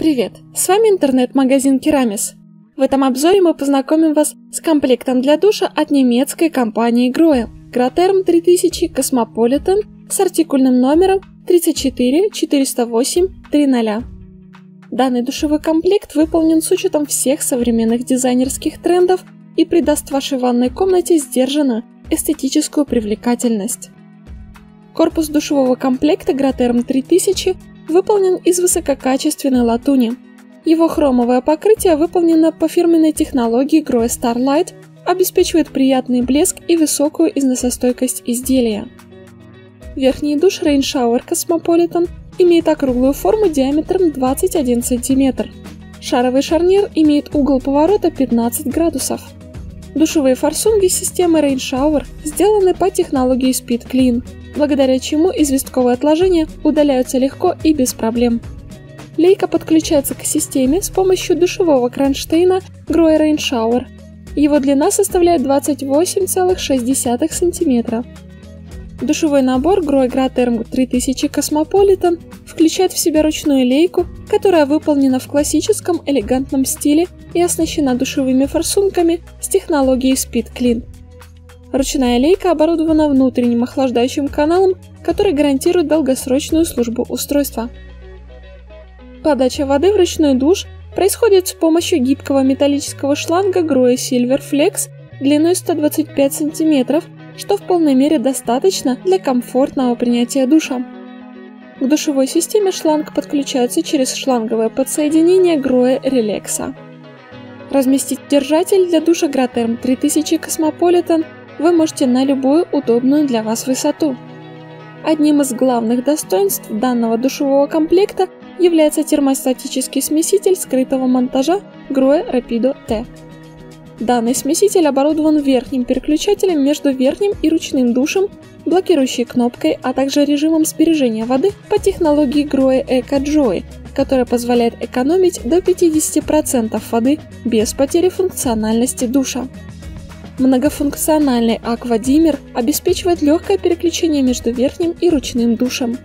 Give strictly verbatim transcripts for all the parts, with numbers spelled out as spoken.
Привет! С вами интернет-магазин Керамис. В этом обзоре мы познакомим вас с комплектом для душа от немецкой компании Grohe Graterm три тысячи Cosmopolitan с артикульным номером тридцать четыре четыреста восемь тридцать. Данный душевой комплект выполнен с учетом всех современных дизайнерских трендов и придаст вашей ванной комнате сдержанную эстетическую привлекательность. Корпус душевого комплекта Graterm три тысячи выполнен из высококачественной латуни. Его хромовое покрытие выполнено по фирменной технологии Grohe Starlight, обеспечивает приятный блеск и высокую износостойкость изделия. Верхний душ Rain Shower Cosmopolitan имеет округлую форму диаметром двадцать один сантиметр. Шаровый шарнир имеет угол поворота пятнадцать градусов. Душевые форсунки системы Rain Shower сделаны по технологии Speed Clean, благодаря чему известковые отложения удаляются легко и без проблем. Лейка подключается к системе с помощью душевого кронштейна Grohe Rain Shower. Его длина составляет двадцать восемь целых шесть десятых сантиметра. Душевой набор Grohe Graterm три тысячи Cosmopolitan включает в себя ручную лейку, которая выполнена в классическом элегантном стиле и оснащена душевыми форсунками с технологией Speed Clean. Ручная лейка оборудована внутренним охлаждающим каналом, который гарантирует долгосрочную службу устройства. Подача воды в ручной душ происходит с помощью гибкого металлического шланга Grohe Silver Flex длиной сто двадцать пять сантиметров, что в полной мере достаточно для комфортного принятия душа. К душевой системе шланг подключается через шланговое подсоединение Grohe Relaxa. Разместить держатель для душа Graterm три тысячи Cosmopolitan вы можете на любую удобную для вас высоту. Одним из главных достоинств данного душевого комплекта является термостатический смеситель скрытого монтажа Grohe Rapido T. Данный смеситель оборудован верхним переключателем между верхним и ручным душем, блокирующей кнопкой, а также режимом сбережения воды по технологии Grohe EcoJoy, которая позволяет экономить до пятидесяти процентов воды без потери функциональности душа. Многофункциональный аквадиммер обеспечивает легкое переключение между верхним и ручным душем.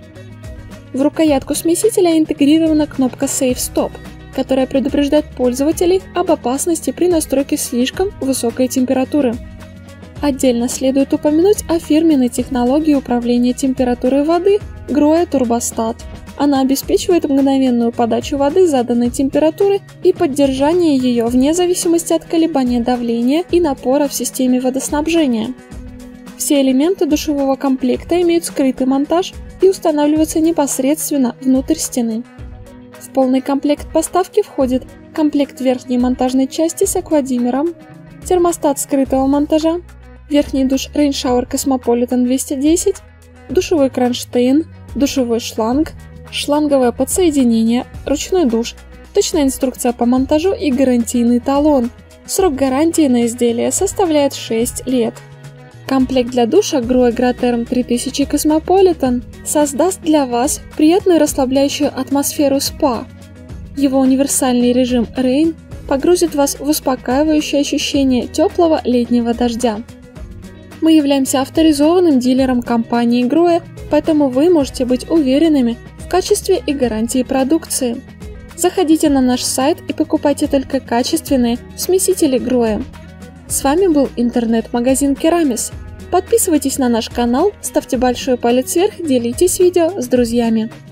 В рукоятку смесителя интегрирована кнопка Safe Stop, которая предупреждает пользователей об опасности при настройке слишком высокой температуры. Отдельно следует упомянуть о фирменной технологии управления температурой воды Grohe Turbostat. Она обеспечивает мгновенную подачу воды заданной температуры и поддержание ее вне зависимости от колебания давления и напора в системе водоснабжения. Все элементы душевого комплекта имеют скрытый монтаж и устанавливаются непосредственно внутрь стены. В полный комплект поставки входит комплект верхней монтажной части с аквадиммером, термостат скрытого монтажа, верхний душ Rain Shower Cosmopolitan двести десять, душевой кронштейн, душевой шланг, шланговое подсоединение, ручной душ, точная инструкция по монтажу и гарантийный талон. Срок гарантии на изделие составляет шесть лет. Комплект для душа Grohe Graterm три тысячи Cosmopolitan создаст для вас приятную расслабляющую атмосферу спа. Его универсальный режим Rain погрузит вас в успокаивающее ощущение теплого летнего дождя. Мы являемся авторизованным дилером компании Grohe, поэтому вы можете быть уверенными в качестве и гарантии продукции. Заходите на наш сайт и покупайте только качественные смесители Grohe. С вами был интернет-магазин Керамис. Подписывайтесь на наш канал, ставьте большой палец вверх, делитесь видео с друзьями.